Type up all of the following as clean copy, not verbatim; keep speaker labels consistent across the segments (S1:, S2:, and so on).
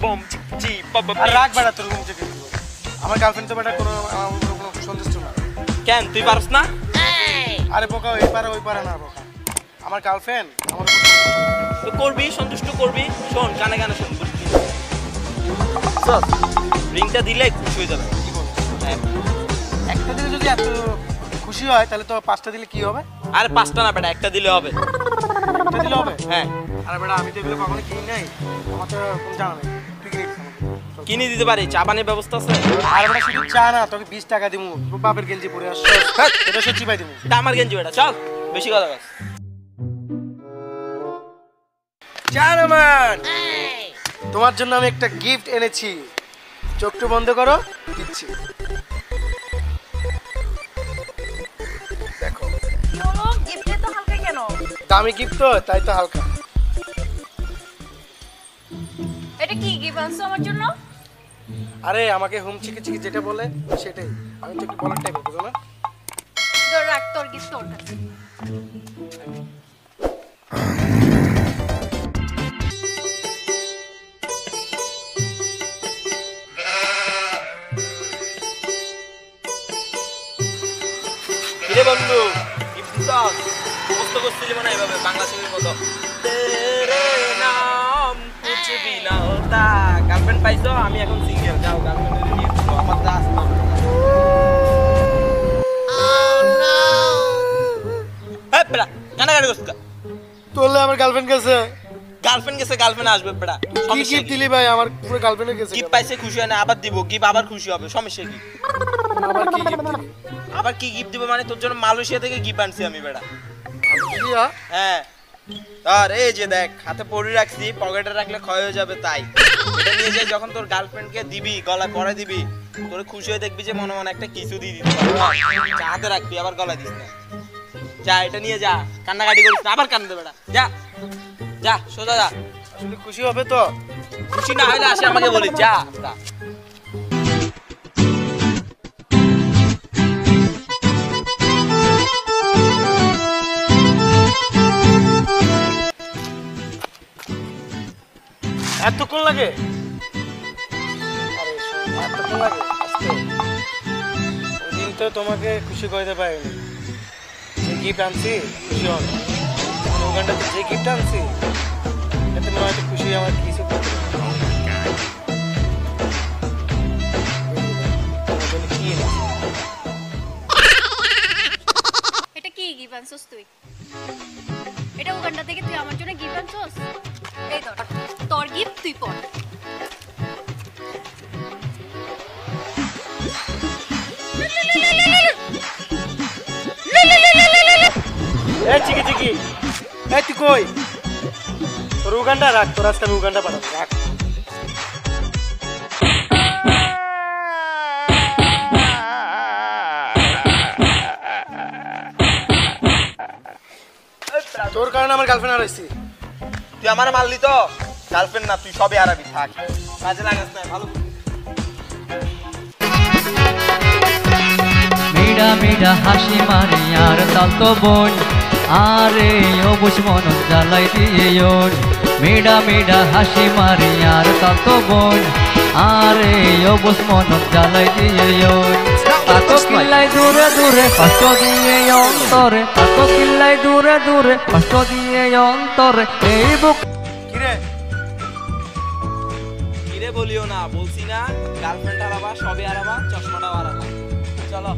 S1: bomb জি বাবা
S2: আর রাখ বেটা তোর ঘুম থেকে আমার গার্লফ্রেন্ড তো বেটা কোনো সন্তুষ্ট না
S1: কেন তুই পারস না
S2: আরে বোকা এই পারে ওই পারে না বোকা আমার গার্লফ্রেন্ড আমার
S1: তো করবি সন্তুষ্ট করবি শোন কানে কানে শোন রিংটা দিলে খুশি হয়ে যাবে
S2: কি বল একটা দিলে যদি এত খুশি হয় তাহলে তো পাঁচটা দিলে কি হবে
S1: আরে পাঁচটা না বেটা একটা দিলে হবে
S2: একটা দিলে হবে
S1: হ্যাঁ
S2: আরে বেটা আমি তো এগুলো কখনো কিনি নাই আমার তো কোনো জানা নেই তুই কিনে
S1: কিনে দিতে পারি চা পানির ব্যবস্থা আছে
S2: আর বেটা শুধু চা না তোকে 20 টাকা দিমু তোর বাপের গেঞ্জি পরে আসছ এটা সত্যি পাই দিমু
S1: এটা আমার গেঞ্জি বেটা চল বেশি কথা বল
S2: জানমান তোমার জন্য আমি একটা গিফট এনেছি চোখটা বন্ধ করো দিচ্ছি দেখো
S3: চলো গিফটে তো হালকা কেন
S2: দামি গিফট তো তাই তো হালকা
S3: এটা কি গিফট আনছো আমার জন্য
S2: আরে আমাকে হোম চিকি চিকি যেটা বলে সেটাই আমি তো একটু বলার টাইপ বুঝো না
S3: তোর রাখ তোর গিফট তোর কাছে
S1: কিরে বন্ধু গিফট দিছস সমস্ত করছিলি মনে এইভাবে বাংলা ছবির মতো তেরে নাম কুছ ভি না হোতা গার্লফ্রেন্ড পাইছো আমি এখন সিঙ্গেল যাও গার্লফ্রেন্ড নিয়ে আসো আমার যা আসতো হ্যাঁ বেটা কানাকাটি করছিস
S2: তোলে আমার গার্লফ্রেন্ড গেছে
S1: গার্লফ্রেন্ড গেছে গার্লফ্রেন্ড আসবে বেটা
S2: কি গিফট দিলি ভাই আমার পুরো গার্লফ্রেন্ড গেছে
S1: গিফট পাইছে খুশি হয় না আবার দিব গিফট আবার খুশি হবে সমস্যা কি
S2: আবার কি গিফট দিলি
S1: আবার কি গিফট দিব মানে তোর জন্য মালয়েশিয়া থেকে গিফট আনছি আমি বেটা
S2: দিয়া
S1: হ্যাঁ আর এই যে দেখ হাতে পরে রাখছি পকেটে রাখলে ক্ষয় হয়ে যাবে তাই এটা নিয়ে যাই যখন তোর গার্লফ্রেন্ডকে দিবি গলায় পরে দিবি তোর খুশি হয়ে দেখবি যে মনে মনে একটা কিছু দিয়ে দিতে পারবি হাতে রাখবি আবার গলায় দিস না যা এটা নিয়ে যা কান্নাকাটি করিস না আবার কান্দে বেটা যা যা সোজা যা
S2: আসলে খুশি হবে তো
S1: খুশি না হলে আসে আমাকে বলিস যা যা
S2: এতক্ষণ লাগে আরে এতক্ষণ লাগে আজকে ওই দিন তো তোমাকে খুশি করতে পারিনি যে গিফট আনছি খুশি হন ওখানটাতে যে গিফট আনছি এতে মনে হয়তো খুশি আমার কিছু করতে
S3: এটা কি গিফট আনছস তুই এটা উগান্ডা থেকে তুই আমার জন্য গিফট আনছস এই ধর তোর গিফট তুই পড়
S2: এই চিকি চিকি এই তুই কই তোর উগান্ডা রাখ তোর আজকে আমি উগান্ডা পাঠাবো রাখ তোর কারণে আমার গার্লফ্রেন্ড হারাইছি
S1: তুই আমার মারলি তো গার্লফ্রেন্ড না তুই সবে আরাবি থাক কাজে লাগাস না ভালো
S4: মিডা মিডা হাসি মারি আর তাল তো বোন আরে অবুজ মন জ্বালাই দিয়ে মিডা মিডা হাসি মারি আর তাল তো বোন আরে অবুজ মন জ্বালাই দিয়ে তাকো কিল্লাই দূরে দূরে কষ্ট দিয়ে অন্তরে তাকো কিল্লাই দূরে দূরে কষ্ট দিয়ে অন্তরে এই বুক
S2: কিরে
S1: কিরে বলিও না বলছি না গার্লফ্রেন্ড আরাবা সবে আরাবা চশমাটাও আরাবা চলো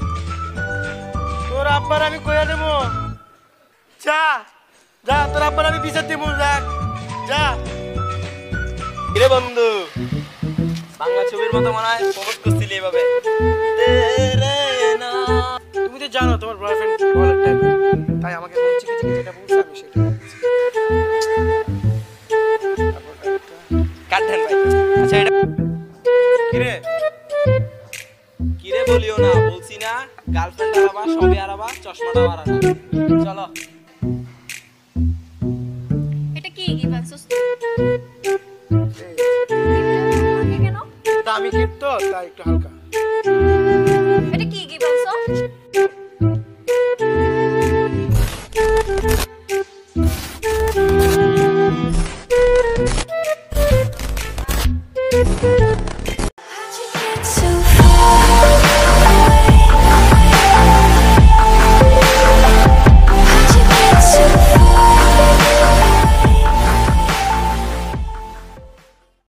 S2: তোর আব্বার আমি কইয়া দেবো যা যা তোর আব্বার আমি বিচার দেবো দেখ যা
S1: কিরে বন্ধু বাংলা ছবির মতো মনে হয় প্রপোজ করছিলি এভাবে
S2: তুমি তো জানো তোমার বয়ফ্রেন্ড বলার টাইপ তাই আমাকে বলছি কি যেটা বলছি আমি সেটা
S1: কাটেন ভাই আচ্ছা এটা
S2: কিরে
S1: কিরে বলিও না বলছি না গার্লফ্রেন্ড আরাবা সবে আরাবা চশমাটাও আরাবা চলো
S3: এটা কি গিফট আনছস তুই কেন
S2: দামি গিফট তো তাই একটু হালকা
S3: এটা কি গিফট আনছস রে